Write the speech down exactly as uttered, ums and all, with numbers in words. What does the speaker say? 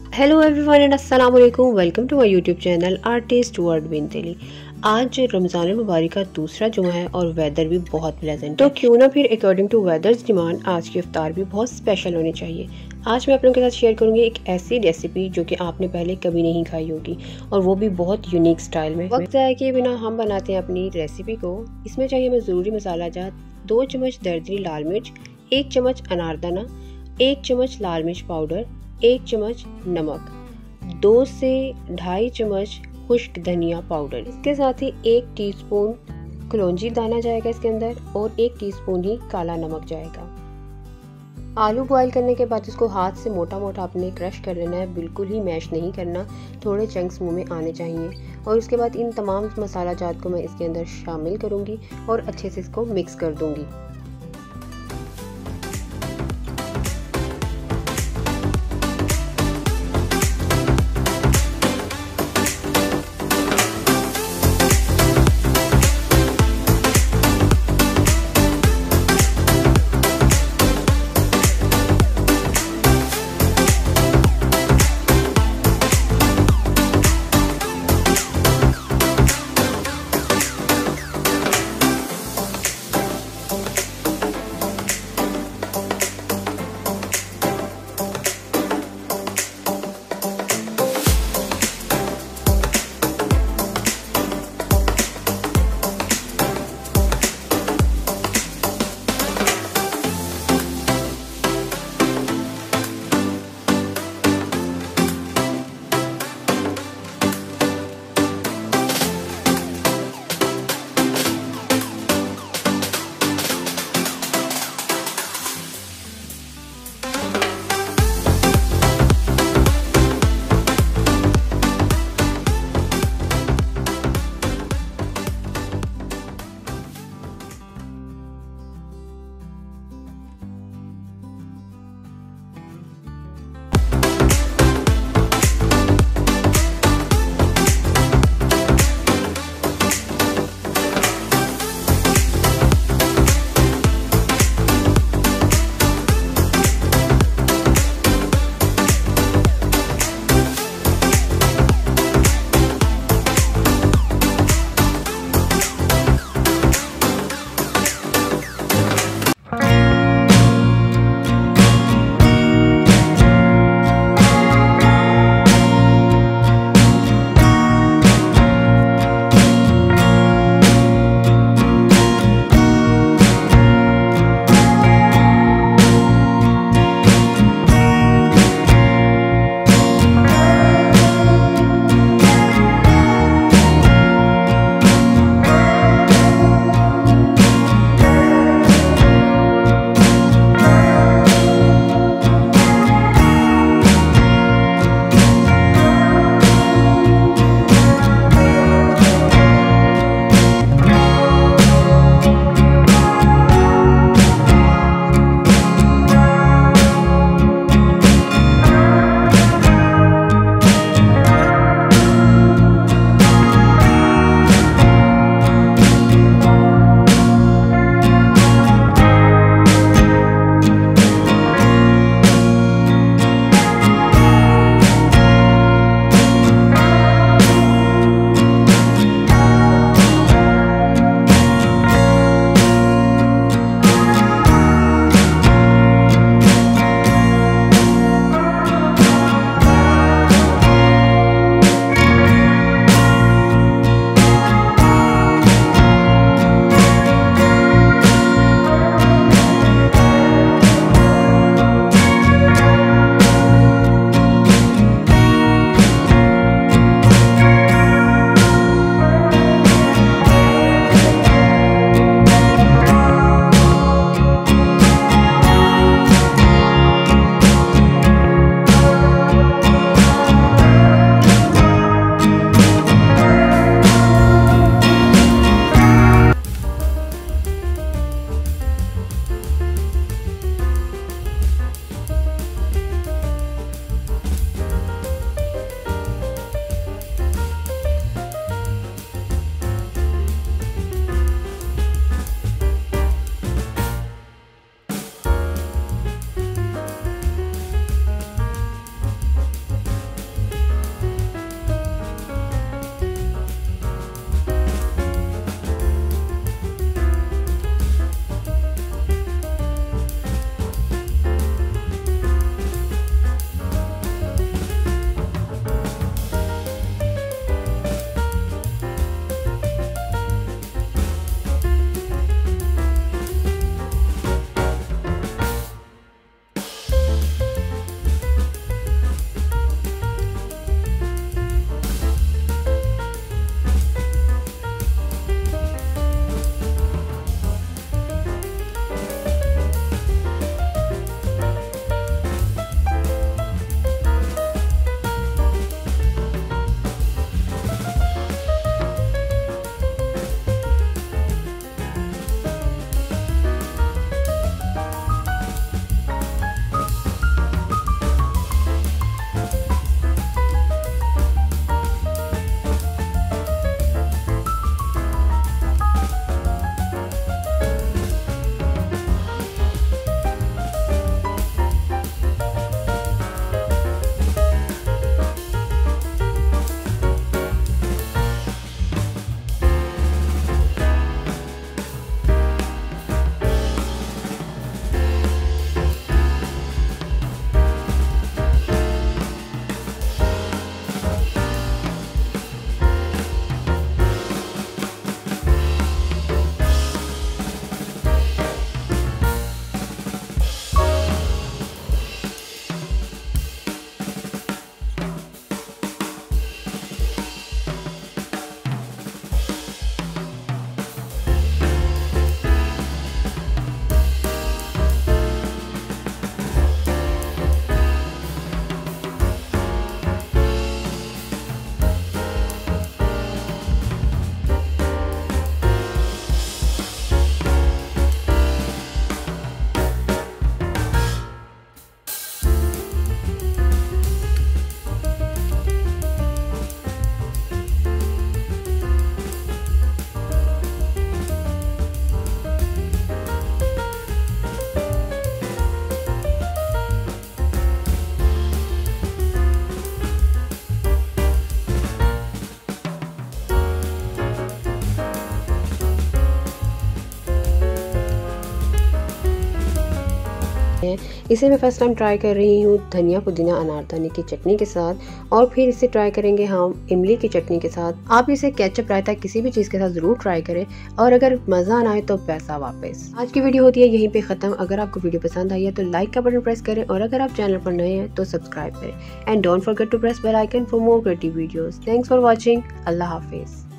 Hello everyone and अस्सलाम वालेकुम। Welcome to my YouTube channel artist word बिन तेली। आज रमज़ान मुबारक का दूसरा जुमा है और वेदर भी बहुत प्लेजेंट, तो क्यों ना फिर अकॉर्डिंग टू वेदर्स डिमांड आज की इफ्तार भी बहुत स्पेशल होनी चाहिए। आज मैं आप लोगों के साथ शेयर करूंगी एक ऐसी रेसिपी जो कि आपने पहले कभी नहीं खाई होगी और वो भी बहुत यूनिक स्टाइल में। वक्त ज़ाया किए बिना हम बनाते हैं अपनी रेसिपी को। इसमें चाहिए हमें ज़रूरी मसाला जात, दो चम्मच दरदरी लाल मिर्च, एक चम्मच अनारदाना, एक चम्मच लाल मिर्च पाउडर, एक चम्मच नमक, दो से ढाई चम्मच खुश्क धनिया पाउडर। इसके साथ ही एक टीस्पून कलौंजी दाना जाएगा इसके अंदर और एक टीस्पून ही काला नमक जाएगा। आलू बॉईल करने के बाद इसको हाथ से मोटा मोटा आपने क्रश कर लेना है, बिल्कुल ही मैश नहीं करना, थोड़े चंक्स मुंह में आने चाहिए। और उसके बाद इन तमाम मसाला जात को मैं इसके अंदर शामिल करूँगी और अच्छे से इसको मिक्स कर दूँगी। हैं। इसे मैं फर्स्ट टाइम ट्राई कर रही हूँ धनिया पुदीना अनारदाने की चटनी के साथ, और फिर इसे ट्राई करेंगे हम इमली की चटनी के साथ। आप इसे केचप रायता किसी भी चीज़ के साथ ज़रूर ट्राई करें, और अगर मज़ा ना आए तो पैसा वापस। आज की वीडियो होती है यहीं पे ख़त्म। अगर आपको वीडियो पसंद आई है तो लाइक का बटन प्रेस करें, और अगर आप चैनल पर नए हैं तो सब्सक्राइब करें। And don't forget to press bell icon for more creative videos. Thanks for watching. Allah हाफिज़।